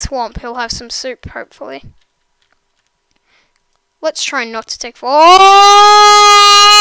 swamp, he'll have some soup, hopefully. Let's try not to take... Oh!